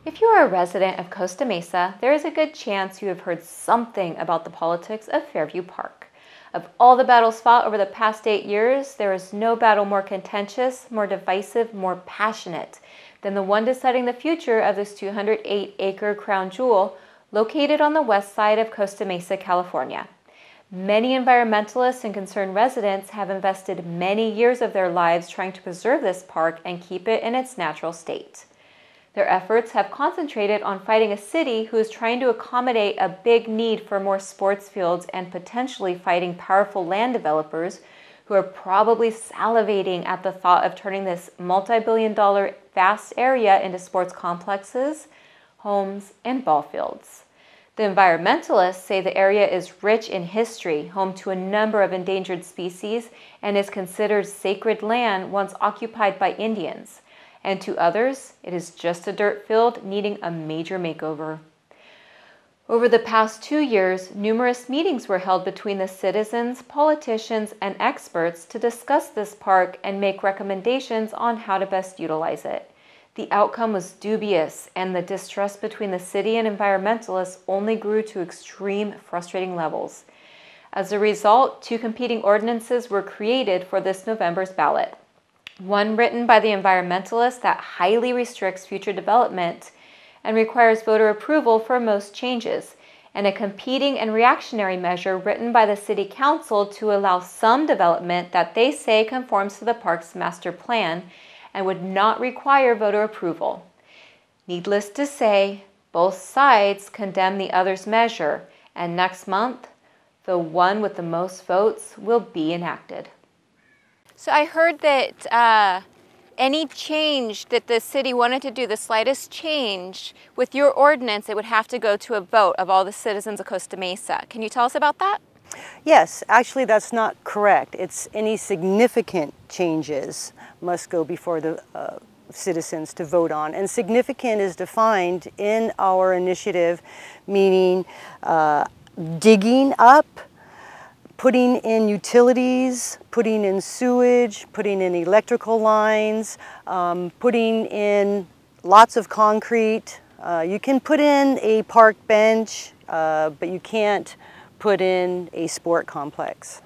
If you are a resident of Costa Mesa, there is a good chance you have heard something about the politics of Fairview Park. Of all the battles fought over the past 8 years, there is no battle more contentious, more divisive, more passionate than the one deciding the future of this 208-acre crown jewel located on the west side of Costa Mesa, California. Many environmentalists and concerned residents have invested many years of their lives trying to preserve this park and keep it in its natural state. Their efforts have concentrated on fighting a city who is trying to accommodate a big need for more sports fields and potentially fighting powerful land developers who are probably salivating at the thought of turning this multi-billion-dollar vast area into sports complexes, homes, and ball fields. The environmentalists say the area is rich in history, home to a number of endangered species, and is considered sacred land once occupied by Indians. And to others, it is just a dirt field needing a major makeover. Over the past 2 years, numerous meetings were held between the citizens, politicians, and experts to discuss this park and make recommendations on how to best utilize it. The outcome was dubious, and the distrust between the city and environmentalists only grew to extreme, frustrating levels. As a result, 2 competing ordinances were created for this November's ballot. One written by the environmentalists that highly restricts future development and requires voter approval for most changes, and a competing and reactionary measure written by the City Council to allow some development that they say conforms to the park's master plan and would not require voter approval. Needless to say, both sides condemn the other's measure, and next month, the one with the most votes will be enacted. So I heard that any change that the city wanted to do, the slightest change with your ordinance, it would have to go to a vote of all the citizens of Costa Mesa. Can you tell us about that? Yes, actually that's not correct. It's any significant changes must go before the citizens to vote on. And significant is defined in our initiative, meaning digging up, putting in utilities, putting in sewage, putting in electrical lines, putting in lots of concrete. You can put in a park bench, but you can't put in a sport complex.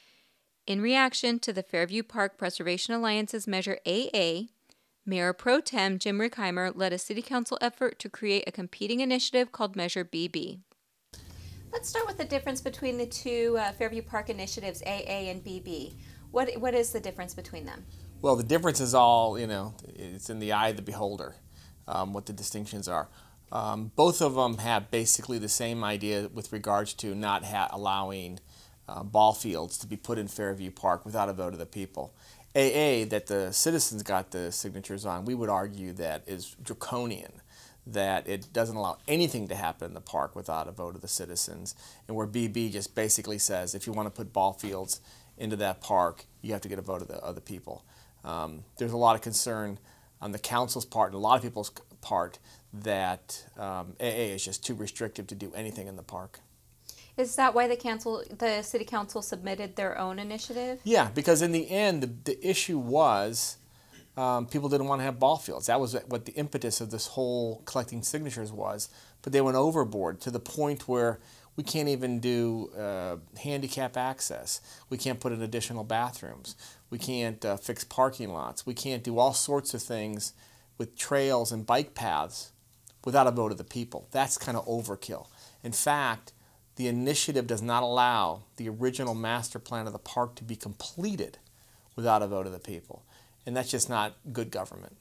In reaction to the Fairview Park Preservation Alliance's Measure AA, Mayor Pro Tem Jim Rickheimer led a city council effort to create a competing initiative called Measure BB. Let's start with the difference between the two Fairview Park initiatives, AA and BB. What is the difference between them? Well, the difference is all, it's in the eye of the beholder, what the distinctions are. Both of them have basically the same idea with regards to not allowing ball fields to be put in Fairview Park without a vote of the people. AA, that the citizens got the signatures on, we would argue that is draconian, that it doesn't allow anything to happen in the park without a vote of the citizens, and where BB just basically says if you want to put ball fields into that park, you have to get a vote of the people. There's a lot of concern on the council's part and a lot of people's part that AA is just too restrictive to do anything in the park. Is that why the city council submitted their own initiative? Yeah, because in the end, the issue was people didn't want to have ball fields. That was what the impetus of this whole collecting signatures was. But they went overboard to the point where we can't even do handicap access. We can't put in additional bathrooms. We can't fix parking lots. We can't do all sorts of things with trails and bike paths without a vote of the people. That's kind of overkill. In fact, the initiative does not allow the original master plan of the park to be completed without a vote of the people. And that's just not good government.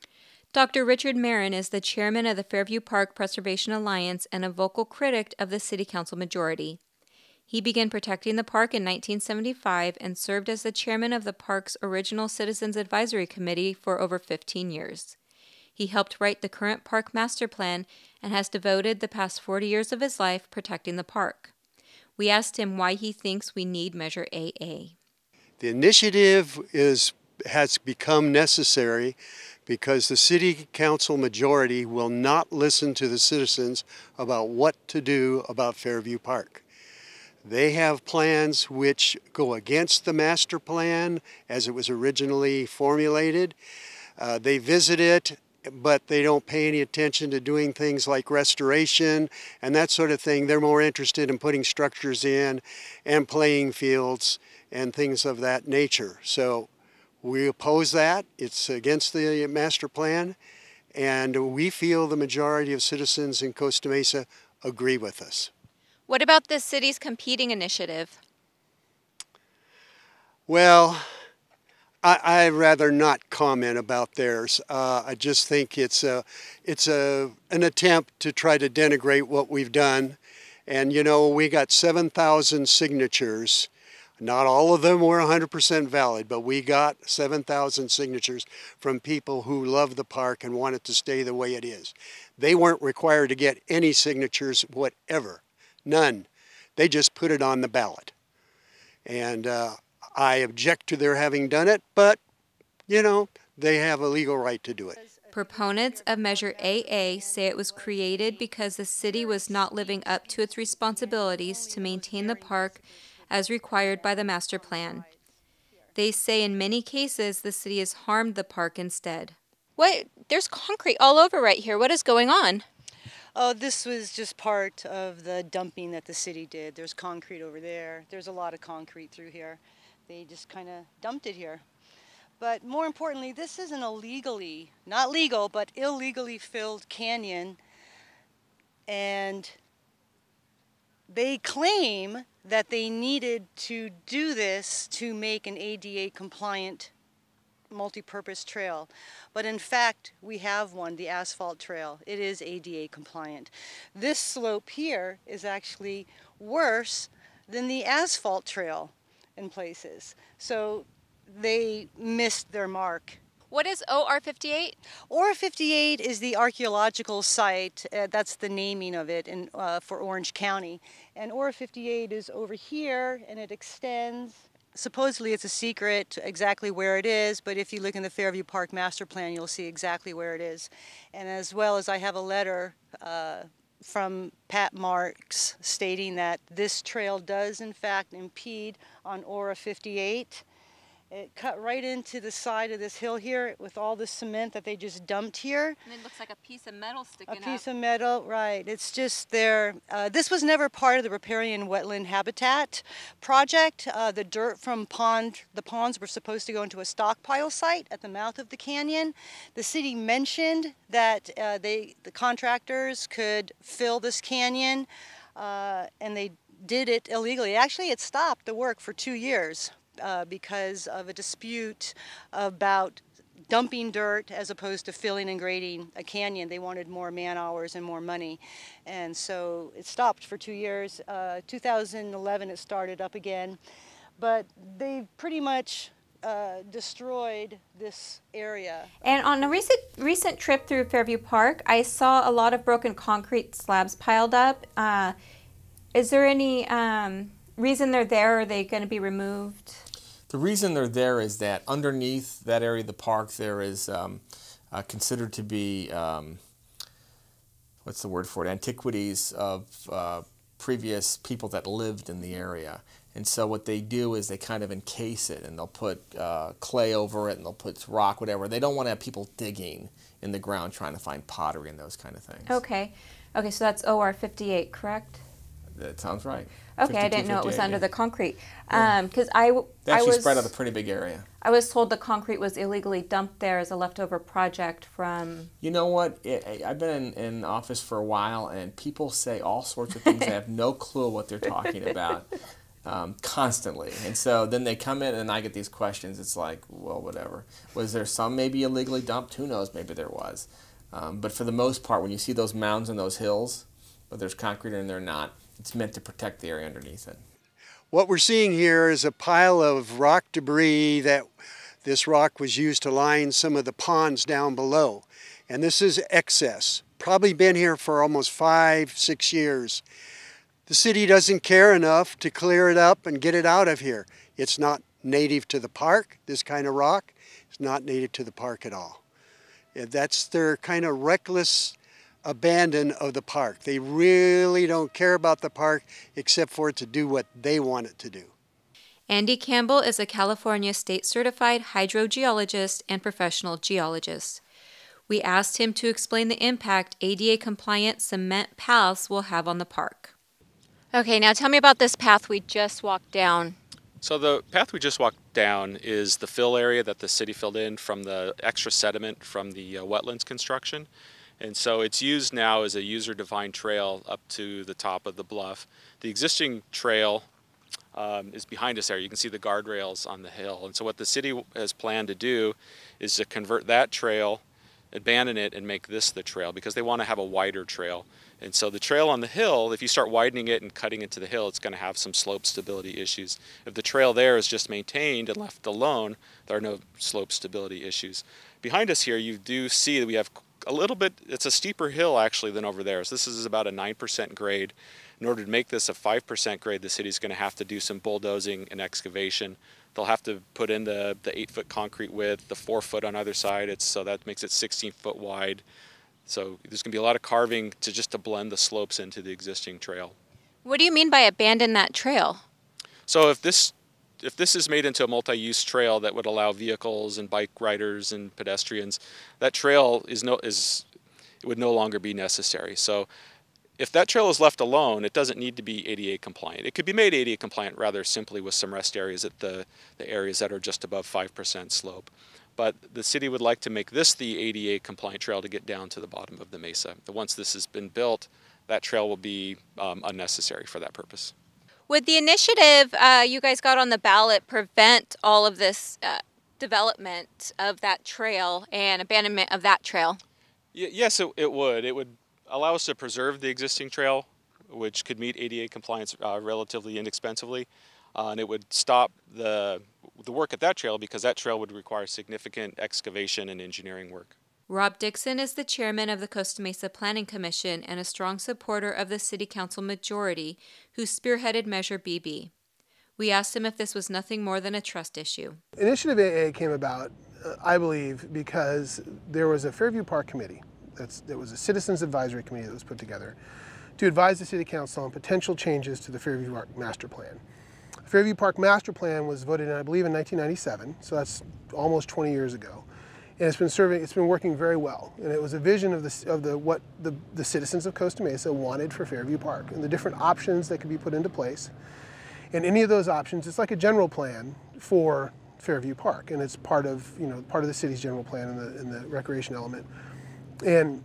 Dr. Richard Marin is the chairman of the Fairview Park Preservation Alliance and a vocal critic of the City Council majority. He began protecting the park in 1975 and served as the chairman of the park's original Citizens Advisory Committee for over 15 years. He helped write the current park master plan and has devoted the past 40 years of his life protecting the park. We asked him why he thinks we need Measure AA. The initiative has become necessary because the City Council majority will not listen to the citizens about what to do about Fairview Park. They have plans which go against the master plan as it was originally formulated. They visit it but they don't pay any attention to doing things like restoration and that sort of thing. They're more interested in putting structures in and playing fields and things of that nature. So we oppose that. It's against the master plan, and we feel the majority of citizens in Costa Mesa agree with us. What about the city's competing initiative? Well, I'd rather not comment about theirs. I just think it's an attempt to try to denigrate what we've done. And you know, we got 7,000 signatures. Not all of them were 100% valid, but we got 7,000 signatures from people who love the park and want it to stay the way it is. They weren't required to get any signatures whatever, none. They just put it on the ballot. And I object to their having done it, but, you know, they have a legal right to do it. Proponents of Measure AA say it was created because the city was not living up to its responsibilities to maintain the park as required by the master plan. They say in many cases the city has harmed the park instead. What? There's concrete all over right here. What is going on? Oh, this was just part of the dumping that the city did. There's concrete over there. There's a lot of concrete through here. They just kind of dumped it here. But more importantly, this is an illegally, not legal, but illegally filled canyon. And they claim that they needed to do this to make an ADA compliant multi-purpose trail. But in fact, we have one, the asphalt trail. It is ADA compliant. This slope here is actually worse than the asphalt trail in places. So they missed their mark. What is OR 58? OR 58 is the archaeological site. That's the naming of it for Orange County. And OR 58 is over here, and it extends. Supposedly it's a secret exactly where it is, but if you look in the Fairview Park master plan, you'll see exactly where it is. And as well as I have a letter from Pat Marks stating that this trail does in fact impede on OR 58. It cut right into the side of this hill here with all the cement that they just dumped here. And it looks like a piece of metal sticking up. A piece of metal, right. It's just there. This was never part of the riparian wetland habitat project. The dirt from the ponds were supposed to go into a stockpile site at the mouth of the canyon. The city mentioned that the contractors could fill this canyon, and they did it illegally. Actually, it stopped the work for 2 years. Because of a dispute about dumping dirt as opposed to filling and grading a canyon. They wanted more man hours and more money. And so it stopped for 2 years. 2011 it started up again. But they pretty much destroyed this area. And on a recent trip through Fairview Park, I saw a lot of broken concrete slabs piled up. Is there any reason they're there? Or are they going to be removed? The reason they're there is that underneath that area of the park there is considered to be, what's the word for it, antiquities of previous people that lived in the area. And so what they do is they kind of encase it, and they'll put clay over it, and they'll put rock, whatever. They don't want to have people digging in the ground trying to find pottery and those kind of things. Okay. Okay, so that's OR 58, correct? That sounds right. Okay, I didn't know it was under the concrete. They actually spread out a pretty big area. I was told the concrete was illegally dumped there as a leftover project from... You know what? I've been in office for a while, and people say all sorts of things. I have no clue what they're talking about constantly. And so then they come in, and I get these questions. It's like, well, whatever. Was there some maybe illegally dumped? Who knows? Maybe there was. But for the most part, when you see those mounds and those hills, whether there's concrete in there or not, it's meant to protect the area underneath it. What we're seeing here is a pile of rock debris that this rock was used to line some of the ponds down below. And this is excess. Probably been here for almost 5-6 years. The city doesn't care enough to clear it up and get it out of here. It's not native to the park, this kind of rock. It's not native to the park at all. That's their kind of reckless abandon of the park. They really don't care about the park except for it to do what they want it to do. Andy Campbell is a California state certified hydrogeologist and professional geologist. We asked him to explain the impact ADA-compliant cement paths will have on the park. Okay, now tell me about this path we just walked down. So the path we just walked down is the fill area that the city filled in from the extra sediment from the wetlands construction. And so it's used now as a user-defined trail up to the top of the bluff. The existing trail is behind us there. You can see the guardrails on the hill. And so what the city has planned to do is to convert that trail, abandon it, and make this the trail, because they want to have a wider trail. And so the trail on the hill, if you start widening it and cutting into the hill, it's going to have some slope stability issues. If the trail there is just maintained and left alone, there are no slope stability issues. Behind us here, you do see that we have a little bit, it's a steeper hill actually than over there. So this is about a 9% grade. In order to make this a 5% grade, the city's going to have to do some bulldozing and excavation. They'll have to put in the 8-foot concrete width, the 4-foot on either side. So that makes it 16 foot wide. So there's going to be a lot of carving to blend the slopes into the existing trail. What do you mean by abandon that trail? So if this is made into a multi-use trail that would allow vehicles and bike riders and pedestrians, that trail would no longer be necessary. So if that trail is left alone, it doesn't need to be ADA compliant. It could be made ADA compliant rather simply with some rest areas at the areas that are just above 5% slope. But the city would like to make this the ADA compliant trail to get down to the bottom of the mesa. But once this has been built, that trail will be unnecessary for that purpose. Would the initiative you guys got on the ballot prevent all of this development of that trail and abandonment of that trail? Yes, it would. It would allow us to preserve the existing trail, which could meet ADA compliance relatively inexpensively. And it would stop the work at that trail, because that trail would require significant excavation and engineering work. Rob Dixon is the chairman of the Costa Mesa Planning Commission and a strong supporter of the City Council majority who spearheaded Measure BB. We asked him if this was nothing more than a trust issue. Initiative AA came about, I believe, because there was a Fairview Park committee. There was a citizens advisory committee that was put together to advise the City Council on potential changes to the Fairview Park Master Plan. The Fairview Park Master Plan was voted in, I believe, in 1997, so that's almost 20 years ago. And it's been working very well. And it was a vision of what the citizens of Costa Mesa wanted for Fairview Park and the different options that could be put into place. And any of those options, it's like a general plan for Fairview Park, and it's part of the city's general plan in the recreation element. And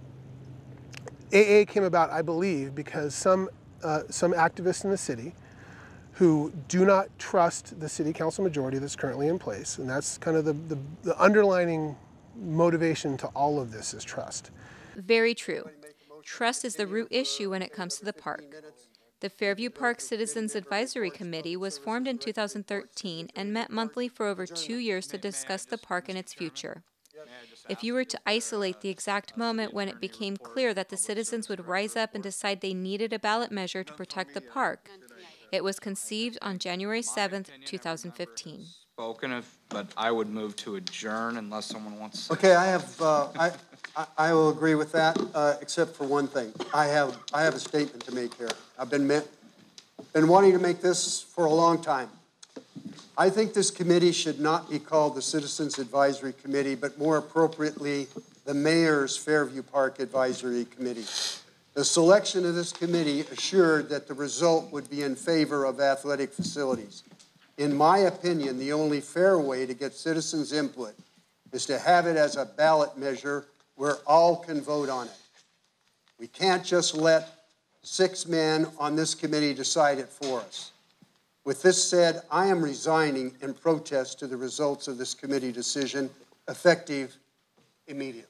AA came about, I believe, because some activists in the city who do not trust the City Council majority that's currently in place, and that's kind of the underlining motivation to all of this is trust. Very true. Trust is the root issue when it comes to the park. The Fairview Park Citizens Advisory Committee was formed in 2013 and met monthly for over 2 years to discuss the park and its future. If you were to isolate the exact moment when it became clear that the citizens would rise up and decide they needed a ballot measure to protect the park, it was conceived on January 7th, 2015. But I would move to adjourn unless someone wants to. Okay, I will agree with that, except for one thing. I have a statement to make here. I've been wanting to make this for a long time. I think this committee should not be called the Citizens Advisory Committee, but more appropriately, the Mayor's Fairview Park Advisory Committee. The selection of this committee assured that the result would be in favor of athletic facilities. In my opinion, the only fair way to get citizens' input is to have it as a ballot measure where all can vote on it. We can't just let 6 men on this committee decide it for us. With this said, I am resigning in protest to the results of this committee decision, effective immediately.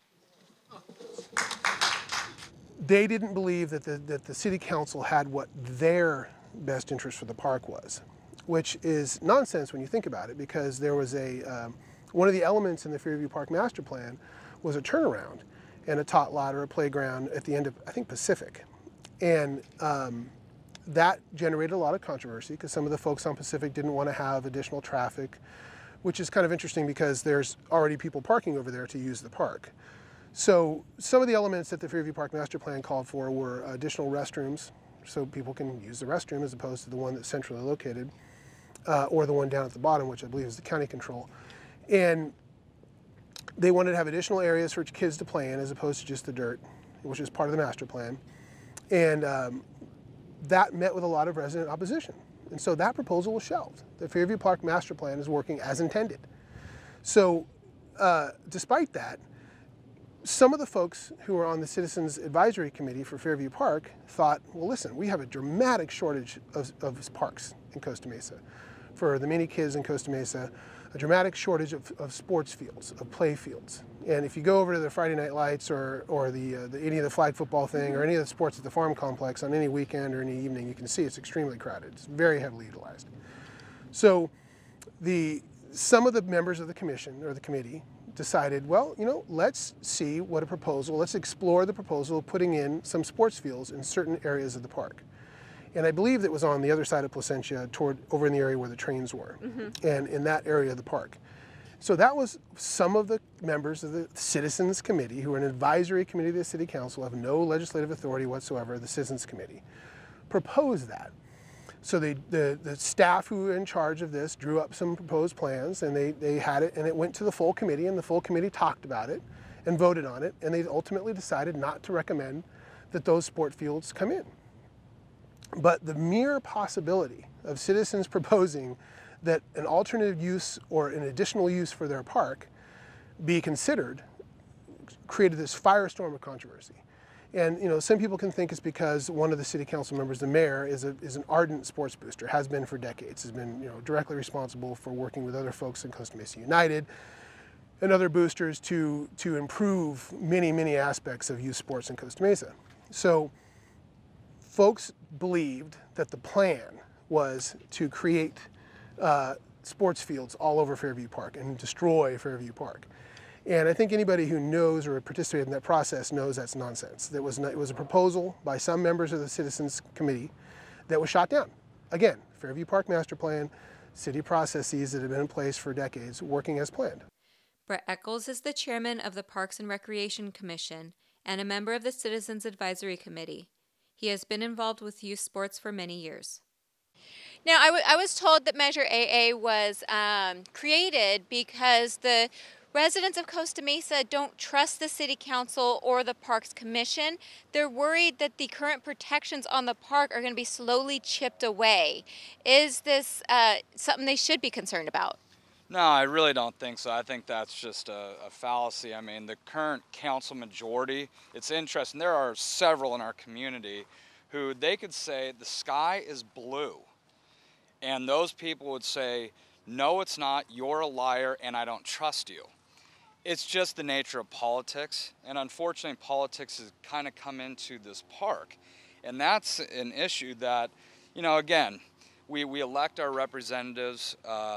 They didn't believe that the City Council had what their best interest for the park was, which is nonsense when you think about it, because there was one of the elements in the Fairview Park Master Plan was a turnaround and a tot lot or a playground at the end of, I think, Pacific. And that generated a lot of controversy because some of the folks on Pacific didn't want to have additional traffic, which is kind of interesting because there's already people parking over there to use the park. So some of the elements that the Fairview Park Master Plan called for were additional restrooms, so people can use the restroom as opposed to the one that's centrally located, or the one down at the bottom, which I believe is the county control. And They wanted to have additional areas for kids to play in as opposed to just the dirt, which is part of the master plan. And that met with a lot of resident opposition. And so that proposal was shelved. The Fairview Park master plan is working as intended. So despite that, some of the folks who were on the Citizens Advisory Committee for Fairview Park thought, well, listen, we have a dramatic shortage of parks in Costa Mesa. For the many kids in Costa Mesa, a dramatic shortage of sports fields, of play fields. And if you go over to the Friday Night Lights or any of the flag football thing or any of the sports at the farm complex on any weekend or any evening, you can see it's extremely crowded. It's very heavily utilized. So some of the members of the commission or the committee decided, well, you know, let's see what a proposal, let's explore the proposal of putting in some sports fields in certain areas of the park. And I believe that was on the other side of Placentia, over in the area where the trains were, and in that area of the park. So that was some of the members of the Citizens Committee, who are an advisory committee of the City Council, have no legislative authority whatsoever, the Citizens Committee, proposed that. So the staff who were in charge of this drew up some proposed plans, and they had it, and it went to the full committee, and the full committee talked about it and voted on it, and they ultimately decided not to recommend that those sport fields come in. But the mere possibility of citizens proposing that an alternative use or an additional use for their park be considered created this firestorm of controversy. And you know, some people can think it's because one of the city council members, the mayor, is an ardent sports booster, has been for decades, has been directly responsible for working with other folks in Costa Mesa United and other boosters to improve many aspects of youth sports in Costa Mesa. So folks believed that the plan was to create sports fields all over Fairview Park and destroy Fairview Park. And I think anybody who knows or participated in that process knows that's nonsense. It was a proposal by some members of the Citizens Committee that was shot down. Again, Fairview Park Master Plan, city processes that have been in place for decades, working as planned. Brett Eccles is the chairman of the Parks and Recreation Commission and a member of the Citizens Advisory Committee. He has been involved with youth sports for many years. Now, I was told that Measure AA was created because the residents of Costa Mesa don't trust the City Council or the Parks Commission. They're worried that the current protections on the park are going to be slowly chipped away. Is this something they should be concerned about? No, I really don't think so. I think that's just a fallacy. I mean, the current council majority, it's interesting. There are several in our community who they could say the sky is blue. And those people would say, no, it's not, you're a liar, and I don't trust you. It's just the nature of politics, and unfortunately politics has kind of come into this park. And that's an issue that, again, we elect our representatives,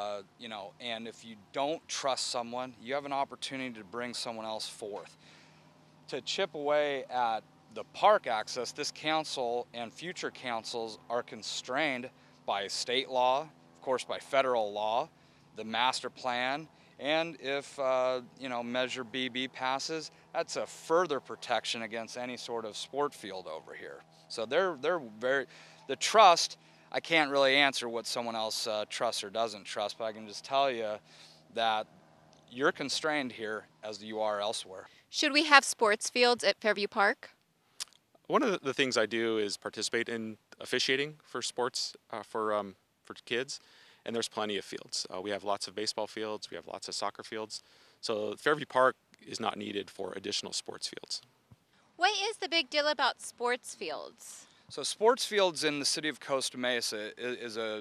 and if you don't trust someone, you have an opportunity to bring someone else forth. To chip away at the park access, this council and future councils are constrained by state law, of course by federal law, the master plan, and if Measure BB passes, that's a further protection against any sort of sport field over here. So they're the trust, I can't really answer what someone else trusts or doesn't trust, but I can just tell you that you're constrained here as you are elsewhere. Should we have sports fields at Fairview Park? One of the things I do is participate in officiating for sports for kids, and there's plenty of fields. We have lots of baseball fields, we have lots of soccer fields, so Fairview Park is not needed for additional sports fields. What is the big deal about sports fields? So sports fields in the city of Costa Mesa is a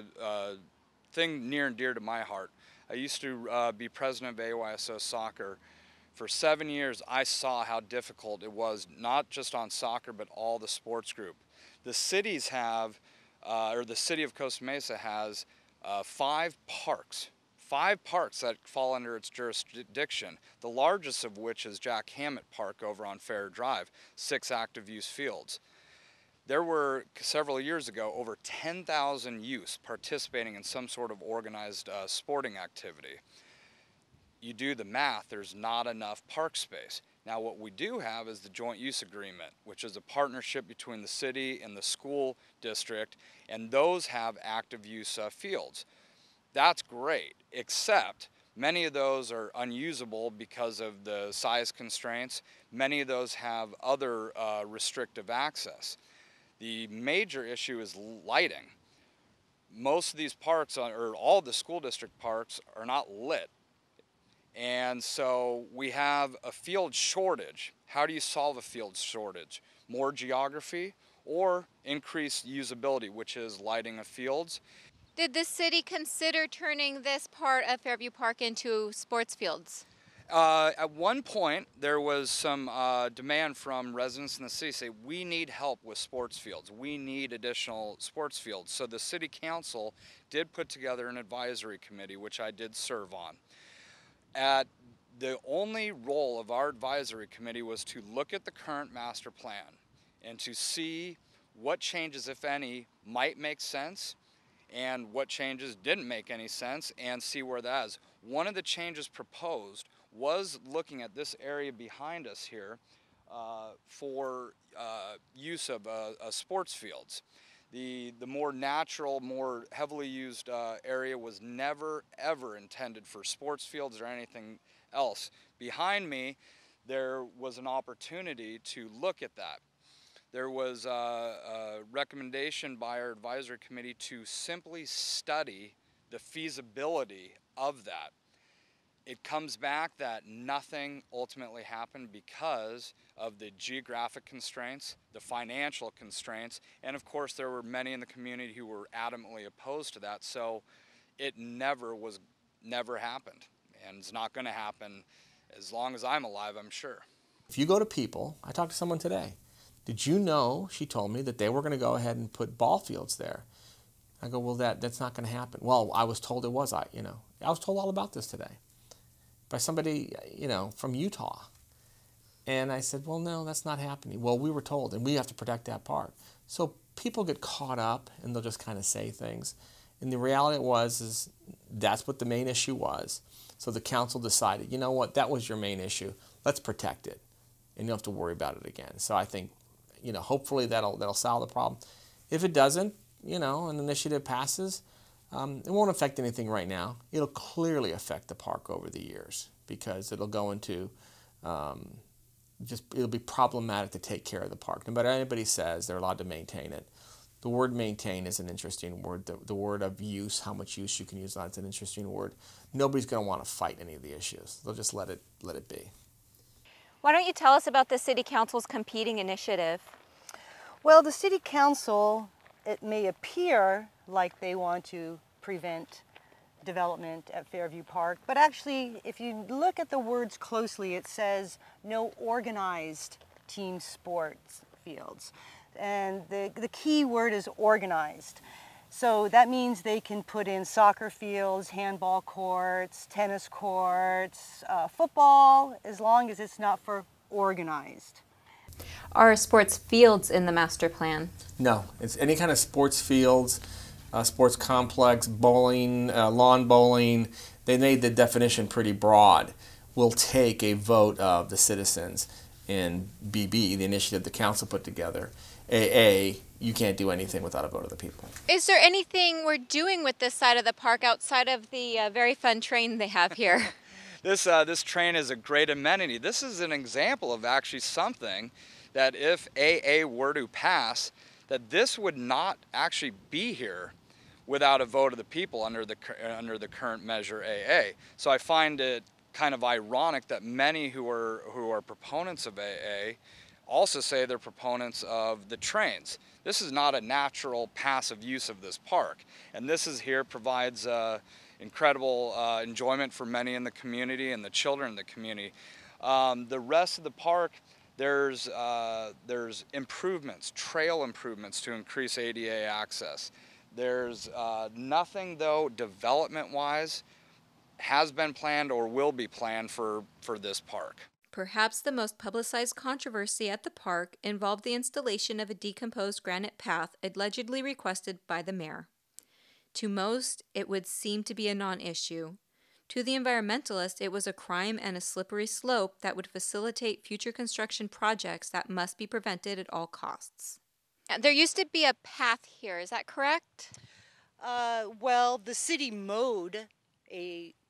thing near and dear to my heart. I used to be president of AYSO Soccer. For 7 years, I saw how difficult it was, not just on soccer, but all the sports group. The cities have, or the city of Costa Mesa has 5 parks that fall under its jurisdiction, the largest of which is Jack Hammett Park over on Fair Drive, 6 active use fields. There were, several years ago, over 10,000 youths participating in some sort of organized sporting activity. You do the math, there's not enough park space. Now what we do have is the joint use agreement, which is a partnership between the city and the school district, and those have active use fields. That's great, except Many of those are unusable because of the size constraints. Many of those have other restrictive access. The major issue is lighting. Most of these parks, or all the school district parks, are not lit. And so we have a field shortage. How do you solve a field shortage? More geography or increased usability, which is lighting of fields. Did the city consider turning this part of Fairview Park into sports fields? At one point, there was some demand from residents in the city say, we need help with sports fields. We need additional sports fields. So the city council did put together an advisory committee, which I did serve on. The only role of our advisory committee was to look at the current master plan and to see what changes, if any, might make sense and what changes didn't make any sense, and see where that is. One of the changes proposed was looking at this area behind us here for use of sports fields. The more natural, more heavily used area was never, ever intended for sports fields or anything else. Behind me, there was an opportunity to look at that. There was a recommendation by our advisory committee to simply study the feasibility of that. It comes back that nothing ultimately happened because of the geographic constraints, the financial constraints, and of course there were many in the community who were adamantly opposed to that, so it never happened, and it's not going to happen as long as I'm alive, I'm sure. If you go to people, I talked to someone today, did you know, she told me, that they were going to go ahead and put ball fields there? I go, well, that's not going to happen. Well, I was told it was, I was told all about this today by somebody, from Utah. And I said, well, no, that's not happening. Well, we were told, and we have to protect that park. So people get caught up, and they'll just kind of say things. And the reality is that's what the main issue was. So the council decided, you know what, that was your main issue. Let's protect it, and you don't have to worry about it again. So I think, hopefully that'll solve the problem. If it doesn't, an initiative passes, it won't affect anything right now. It'll clearly affect the park over the years because it'll go into it'll be problematic to take care of the park. No matter what anybody says, they're allowed to maintain it. The word maintain is an interesting word. The word of use, how much use you can use on it's an interesting word. Nobody's going to want to fight any of the issues. They'll just let it be. Why don't you tell us about the City Council's competing initiative? Well, the City Council, it may appear like they want to prevent development at Fairview Park, but actually, if you look at the words closely, it says no organized team sports fields. And the key word is organized. So that means they can put in soccer fields, handball courts, tennis courts, football, as long as it's not for organized. Are sports fields in the master plan? No, it's any kind of sports fields, sports complex, bowling, lawn bowling. They made the definition pretty broad. Will take a vote of the citizens. In BB, the initiative the council put together. AA, you can't do anything without a vote of the people. Is there anything we're doing with this side of the park outside of the very fun train they have here? This train is a great amenity. This is an example of actually something that if AA were to pass, that this would not actually be here without a vote of the people under the current measure AA. So I find it kind of ironic that many who are proponents of AA also say they're proponents of the trains. This is not a natural passive use of this park, and this is here provides incredible enjoyment for many in the community and the children in the community. The rest of the park, there's improvements, trail improvements to increase ADA access. There's nothing though development-wise has been planned or will be planned for this park. Perhaps the most publicized controversy at the park involved the installation of a decomposed granite path allegedly requested by the mayor. To most, it would seem to be a non-issue. To the environmentalists, it was a crime and a slippery slope that would facilitate future construction projects that must be prevented at all costs. There used to be a path here, is that correct? Well, the city mowed a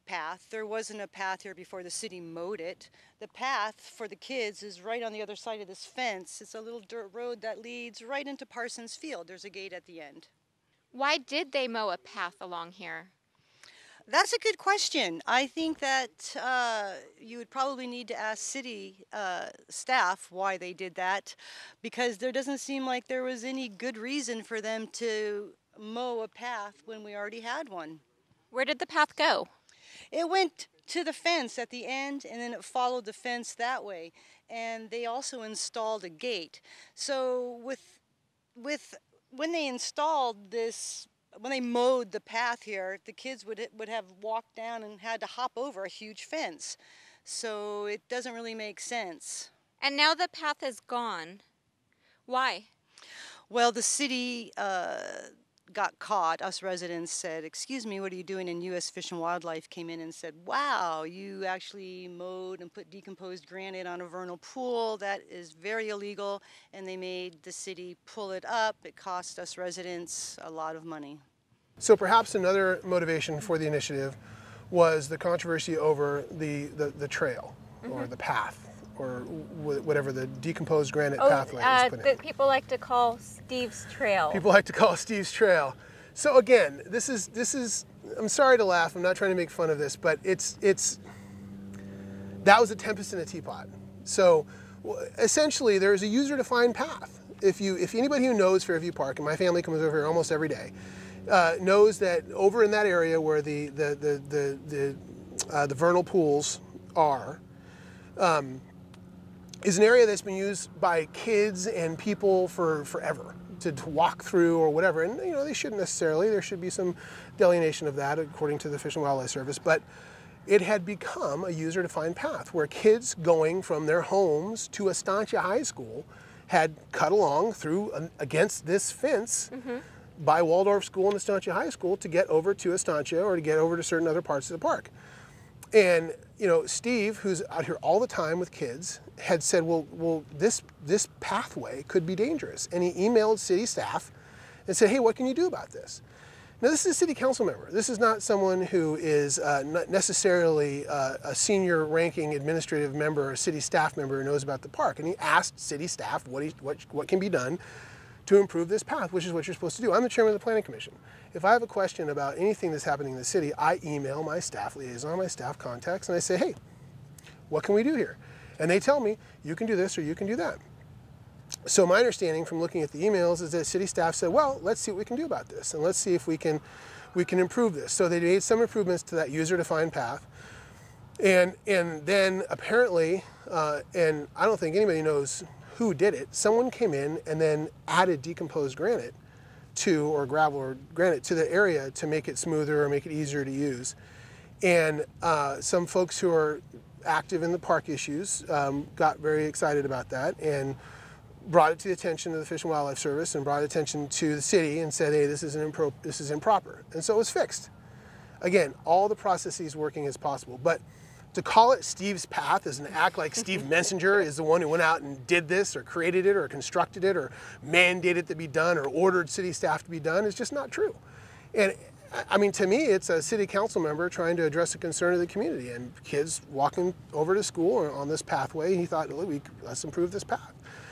path. There wasn't a path here before the city mowed it. The path for the kids is right on the other side of this fence. It's a little dirt road that leads right into Parsons Field. There's a gate at the end. Why did they mow a path along here? That's a good question. I think that you would probably need to ask city staff why they did that, because there doesn't seem like there was any good reason for them to mow a path when we already had one. Where did the path go? It went to the fence at the end, and then it followed the fence that way. And they also installed a gate. So when they installed this, when they mowed the path here, the kids would have walked down and had to hop over a huge fence. So it doesn't really make sense. And now the path is gone. Why? Well, the city got caught. Us residents said, "Excuse me, what are you doing?" And U.S. Fish and Wildlife came in and said, "Wow, you actually mowed and put decomposed granite on a vernal pool. That is very illegal." And they made the city pull it up. It cost us residents a lot of money. So perhaps another motivation for the initiative was the controversy over the trail or the path, or whatever the decomposed granite pathway was put in. That people like to call Steve's Trail. People like to call Steve's Trail. So again, this is. I'm sorry to laugh. I'm not trying to make fun of this, but that was a tempest in a teapot. So essentially, there's a user-defined path. If anybody who knows Fairview Park, and my family comes over here almost every day, knows that over in that area where the vernal pools are. Is an area that's been used by kids and people for forever to walk through or whatever. And they shouldn't necessarily. There should be some delineation of that according to the Fish and Wildlife Service. But it had become a user-defined path where kids going from their homes to Estancia High School had cut along through against this fence by Waldorf School and Estancia High School to get over to Estancia or to get over to certain other parts of the park. And Steve, who's out here all the time with kids, had said, well, this pathway could be dangerous. And he emailed city staff and said, hey, what can you do about this? Now, this is a city council member. This is not someone who is not necessarily a senior ranking administrative member or a city staff member who knows about the park. And he asked city staff what can be done to improve this path, which is what you're supposed to do. I'm the chairman of the Planning Commission. If I have a question about anything that's happening in the city, I email my staff liaison, my staff contacts, and I say, hey, what can we do here? And they tell me, you can do this or you can do that. So my understanding from looking at the emails is that city staff said, well, let's see what we can do about this, and let's see if we can improve this. So they made some improvements to that user-defined path. And then apparently, and I don't think anybody knows who did it, someone came in and then added decomposed granite or gravel or granite to the area to make it smoother or make it easier to use. And some folks who are active in the park issues got very excited about that and brought it to the attention of the Fish and Wildlife Service and brought attention to the city and said, hey, this is improper. And so it was fixed. Again, all the processes working as possible. But to call it Steve's Path is an act like Steve Messenger is the one who went out and did this or created it or constructed it or mandated it to be done or ordered city staff to be done is just not true. And I mean, to me, it's a city council member trying to address a concern of the community and kids walking over to school on this pathway. He thought, let's improve this path.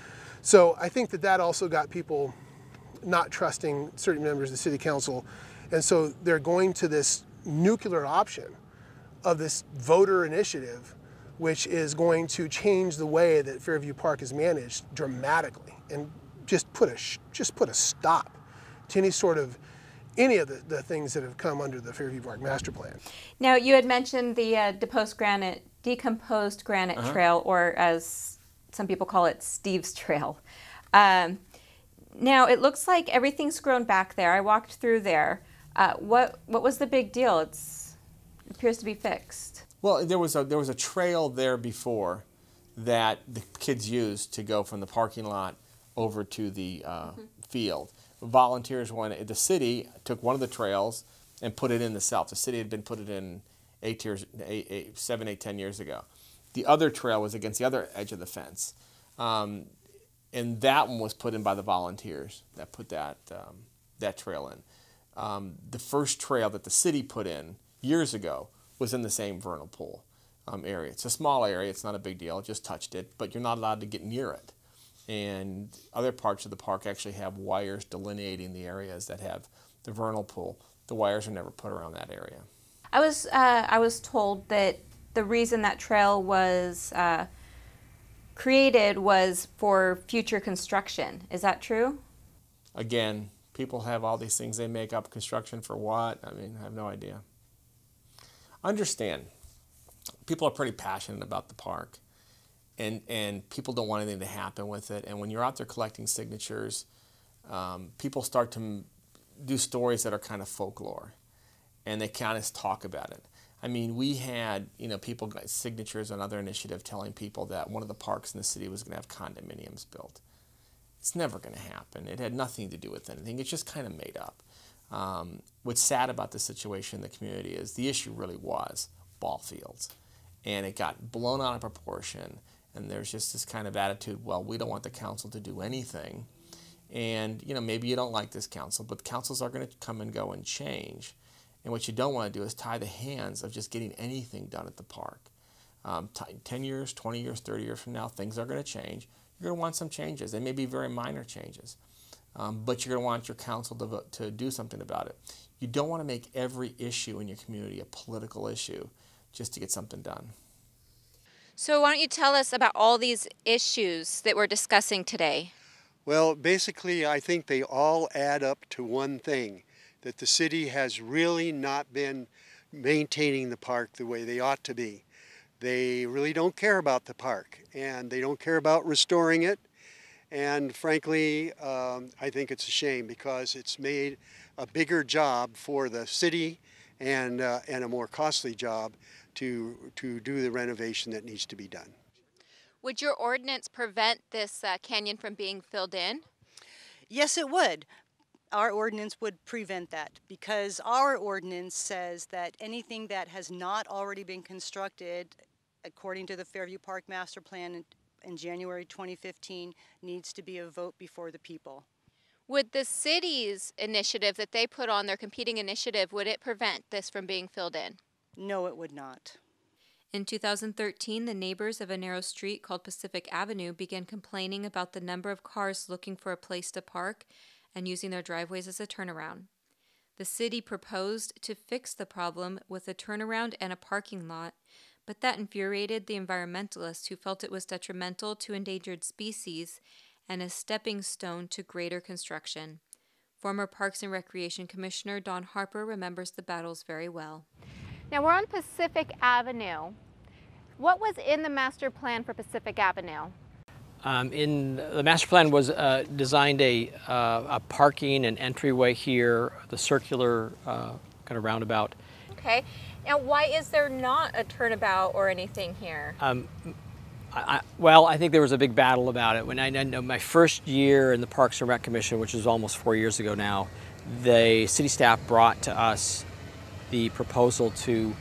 So I think that also got people not trusting certain members of the city council. And so they're going to this nuclear option of this voter initiative, which is going to change the way that Fairview Park is managed dramatically and just put a stop to any of the things that have come under the Fairview Park master plan. Now, you had mentioned the decomposed granite trail, or as some people call it, Steve's Trail. Now, it looks like everything's grown back there. I walked through there. What was the big deal? It appears to be fixed. Well, there was a trail there before that the kids used to go from the parking lot over to the field. Volunteers the city took one of the trails and put it in the south. The city had been put it in 7, 8, 10 years ago. The other trail was against the other edge of the fence. And that one was put in by the volunteers that put that trail in. The first trail that the city put in years ago was in the same vernal pool area. It's a small area, it's not a big deal, just touched it, but you're not allowed to get near it. And other parts of the park actually have wires delineating the areas that have the vernal pool. The wires are never put around that area. I was told that the reason that trail was created was for future construction. Is that true? Again, people have all these things they make up. Construction for what? I mean, I have no idea. Understand, people are pretty passionate about the park, and people don't want anything to happen with it. And when you're out there collecting signatures, people start to do stories that are kind of folklore, and they kind of talk about it. I mean, we had, people got signatures on other initiative telling people that one of the parks in the city was going to have condominiums built. It's never going to happen. It had nothing to do with anything. It's just kind of made up. What's sad about the situation in the community is the issue really was ball fields, and it got blown out of proportion, and there's just this kind of attitude, well, we don't want the council to do anything, and maybe you don't like this council, but councils are going to come and go and change, and what you don't want to do is tie the hands of just getting anything done at the park. 10 years, 20 years, 30 years from now, things are going to change. You're going to want some changes. They may be very minor changes, but you're going to want your council to do something about it. You don't want to make every issue in your community a political issue just to get something done. So why don't you tell us about all these issues that we're discussing today? Well, basically, I think they all add up to one thing, that the city has really not been maintaining the park the way they ought to be. They really don't care about the park, and they don't care about restoring it. And frankly, I think it's a shame, because it's made a bigger job for the city and a more costly job to do the renovation that needs to be done. Would your ordinance prevent this canyon from being filled in? Yes, it would. Our ordinance would prevent that, because our ordinance says that anything that has not already been constructed according to the Fairview Park Master Plan in January 2015 needs to be a vote before the people. Would the city's initiative that they put on, their competing initiative, would it prevent this from being filled in? No, it would not. In 2013, the neighbors of a narrow street called Pacific Avenue began complaining about the number of cars looking for a place to park and using their driveways as a turnaround. The city proposed to fix the problem with a turnaround and a parking lot, but that infuriated the environmentalists, who felt it was detrimental to endangered species and a stepping stone to greater construction. Former Parks and Recreation Commissioner Don Harper remembers the battles very well. Now we're on Pacific Avenue. What was in the master plan for Pacific Avenue? In the master plan was designed a parking and entryway here, the circular kind of roundabout. Okay. Now why is there not a turnabout or anything here? Well, I think there was a big battle about it. When I know my first year in the Parks and Rec Commission, which was almost 4 years ago now, the city staff brought to us the proposal to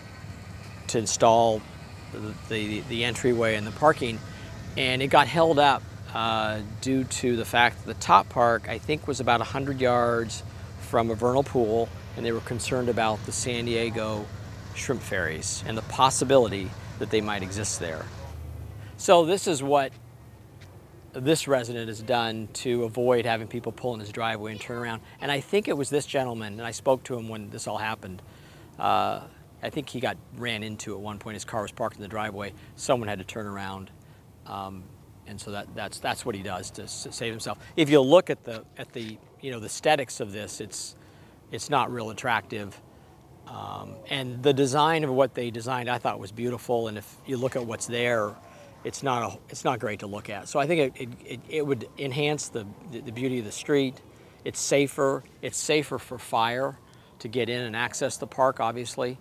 install the entryway and the parking, and it got held up due to the fact that the top park, I think, was about 100 yards from a vernal pool, and they were concerned about the San Diego shrimp ferries and the possibility that they might exist there. So this is what this resident has done to avoid having people pull in his driveway and turn around. And I think it was this gentleman, and I spoke to him when this all happened. I think he ran into at one point. His car was parked in the driveway. Someone had to turn around, and so that's what he does to save himself. If you look at the the aesthetics of this, it's not real attractive. And the design of what they designed, I thought, was beautiful. And if you look at what's there, it's not great to look at. So I think it would enhance the beauty of the street. It's safer. It's safer for fire to get in and access the park, obviously.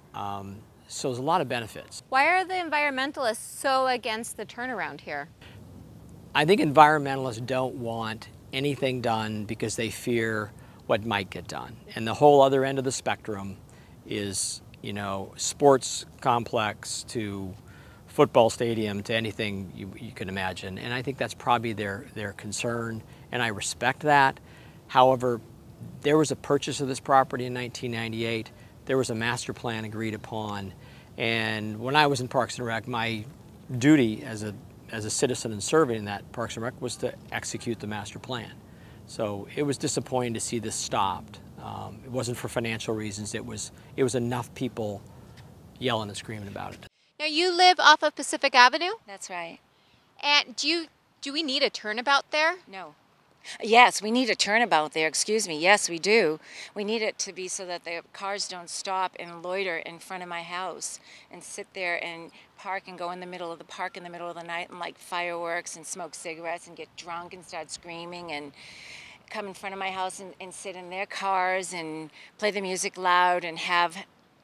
So there's a lot of benefits. Why are the environmentalists so against the turnaround here? I think environmentalists don't want anything done because they fear what might get done. And the whole other end of the spectrum is, sports complex to football stadium to anything you can imagine. And I think that's probably their concern, and I respect that. However, there was a purchase of this property in 1998. there was a master plan agreed upon. And when I was in Parks and Rec, my duty as a citizen and serving in that Parks and Rec was to execute the master plan. So it was disappointing to see this stopped. It wasn't for financial reasons. It was enough people yelling and screaming about it. Now you live off of Pacific Avenue? That's right. And do we need a turnabout there? No. Yes, we need a turnabout there, excuse me. Yes, we do. We need it to be so that the cars don't stop and loiter in front of my house and sit there and park and go in the middle of the park in the middle of the night and light fireworks and smoke cigarettes and get drunk and start screaming and come in front of my house and sit in their cars and play the music loud and have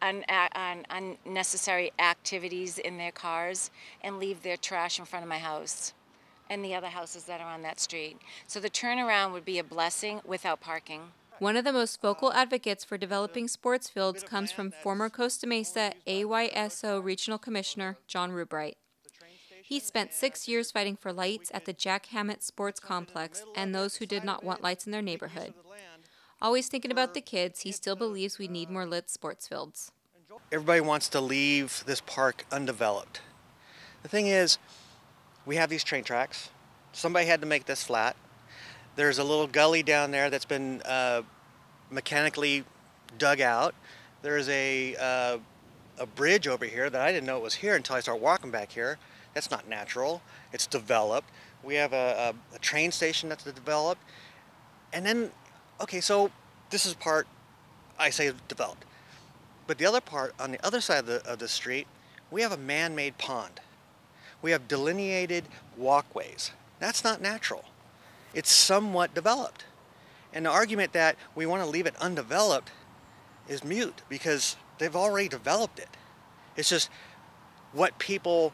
unnecessary activities in their cars and leave their trash in front of my house and the other houses that are on that street. So the turnaround would be a blessing without parking. One of the most vocal advocates for developing sports fields comes from former Costa Mesa AYSO Regional Commissioner John Rubright. He spent 6 years fighting for lights at the Jack Hammett Sports Complex and those who did not want lights in their neighborhood. Always thinking about the kids, he still believes we need more lit sports fields. Everybody wants to leave this park undeveloped. The thing is, we have these train tracks. Somebody had to make this flat. There's a little gully down there that's been mechanically dug out. There's a bridge over here that I didn't know it was here until I started walking back here. That's not natural. It's developed. We have a train station that's developed. And then, okay, so this is part, I say developed. But the other part, on the other side of the street, we have a man-made pond. We have delineated walkways. That's not natural. It's somewhat developed. And the argument that we want to leave it undeveloped is mute because they've already developed it. It's just what people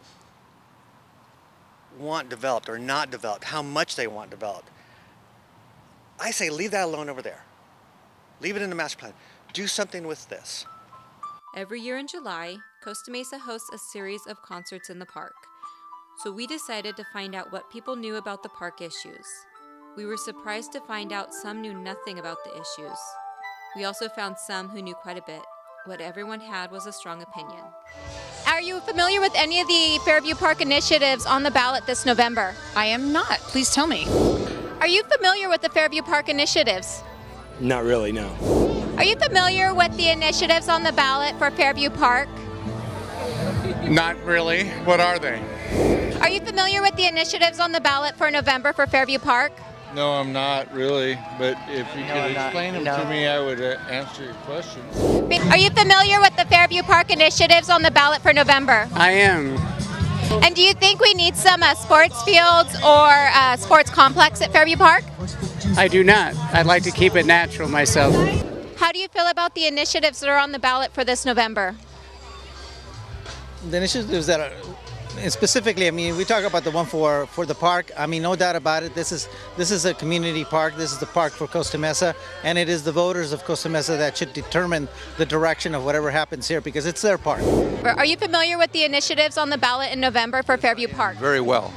want developed or not developed, how much they want developed. I say leave that alone over there. Leave it in the master plan. Do something with this. Every year in July, Costa Mesa hosts a series of concerts in the park. So we decided to find out what people knew about the park issues. We were surprised to find out some knew nothing about the issues. We also found some who knew quite a bit. What everyone had was a strong opinion. Are you familiar with any of the Fairview Park initiatives on the ballot this November? I am not. Please tell me. Are you familiar with the Fairview Park initiatives? Not really, no. Are you familiar with the initiatives on the ballot for Fairview Park? Not really. What are they? Are you familiar with the initiatives on the ballot for November for Fairview Park? No, I'm not really, but if you could explain them to me, I would answer your questions. Are you familiar with the Fairview Park initiatives on the ballot for November? I am. And do you think we need some sports fields or sports complex at Fairview Park? I do not. I'd like to keep it natural myself. How do you feel about the initiatives that are on the ballot for this November? The initiatives that are, specifically, I mean, we talk about the one for the park. I mean, no doubt about it. This is a community park. This is the park for Costa Mesa, and it is the voters of Costa Mesa that should determine the direction of whatever happens here because it's their park. Are you familiar with the initiatives on the ballot in November for Fairview Park? Very well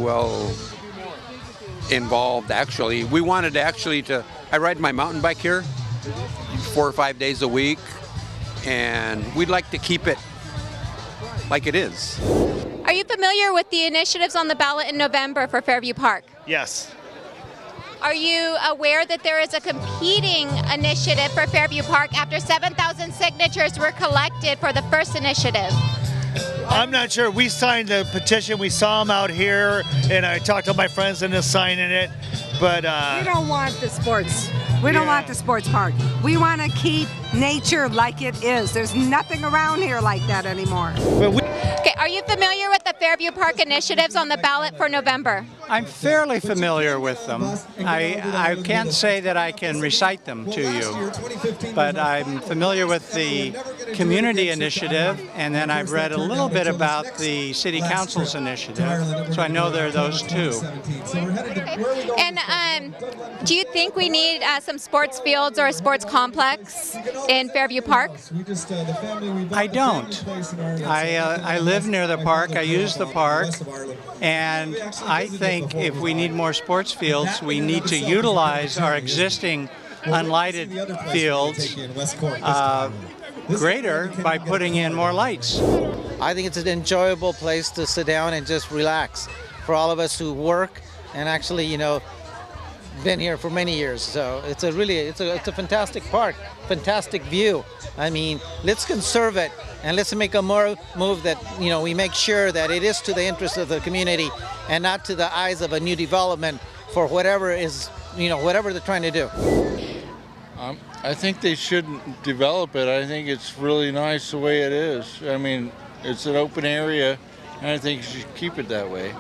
involved. Actually, we wanted I ride my mountain bike here 4 or 5 days a week, and we'd like to keep it like it is. Are you familiar with the initiatives on the ballot in November for Fairview Park? Yes. Are you aware that there is a competing initiative for Fairview Park after 7,000 signatures were collected for the first initiative? I'm not sure. We signed the petition. We saw them out here, and I talked to my friends into signing it. But we don't want the sports. We don't want the sports park. We want to keep nature like it is. There's nothing around here like that anymore. Okay, are you familiar with the Fairview Park initiatives on the ballot for November? I'm fairly familiar with them. I can't say that I can recite them to you, but I'm familiar with the community initiative, and then I've read a little bit about the City Council's initiative, so I know there are those two. Okay. And do you think we need some sports fields or a sports complex in Fairview Park? I don't. I live near the park, I use the park, and I think if we need more sports fields, we need to utilize our existing unlighted fields greater by putting in more lights. I think it's an enjoyable place to sit down and just relax for all of us who work and actually, you know, been here for many years. So it's a fantastic park, fantastic view. I mean, let's conserve it and let's make a move that, you know, we make sure that it is to the interest of the community and not to the eyes of a new development for whatever is, you know, whatever they're trying to do. I think they shouldn't develop it. I think it's really nice the way it is. I mean, it's an open area, and I think you should keep it that way.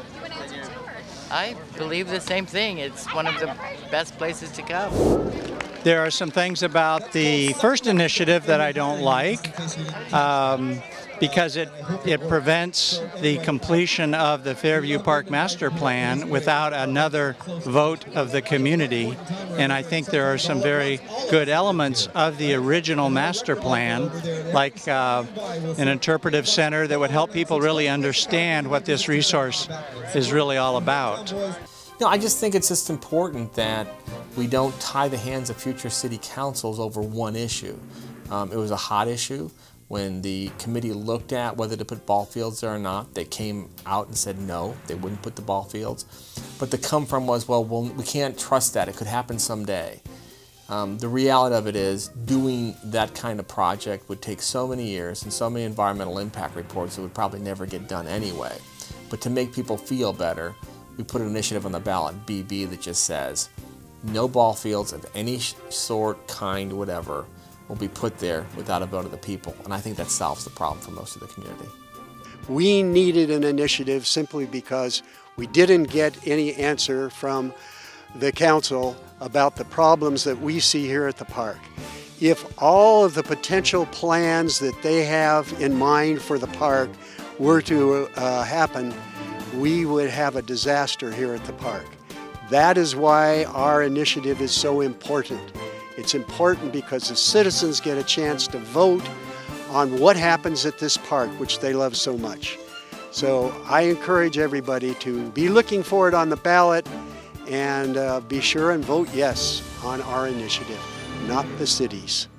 I believe the same thing. It's one of the best places to go. There are some things about the first initiative that I don't like because it prevents the completion of the Fairview Park Master Plan without another vote of the community. And I think there are some very good elements of the original master plan, like an interpretive center that would help people really understand what this resource is really all about. No, I just think it's just important that we don't tie the hands of future city councils over one issue. It was a hot issue. When the committee looked at whether to put ball fields there or not, they came out and said no, they wouldn't put the ball fields. But the come from was, well, we can't trust that. It could happen someday. The reality of it is doing that kind of project would take so many years and so many environmental impact reports that would probably never get done anyway. But to make people feel better, we put an initiative on the ballot, BB, that just says no ball fields of any sort, kind, whatever, will be put there without a vote of the people. And I think that solves the problem for most of the community. We needed an initiative simply because we didn't get any answer from the council about the problems that we see here at the park. If all of the potential plans that they have in mind for the park were to happen, we would have a disaster here at the park. That is why our initiative is so important. It's important because the citizens get a chance to vote on what happens at this park, which they love so much. So I encourage everybody to be looking for it on the ballot and be sure and vote yes on our initiative, not the city's.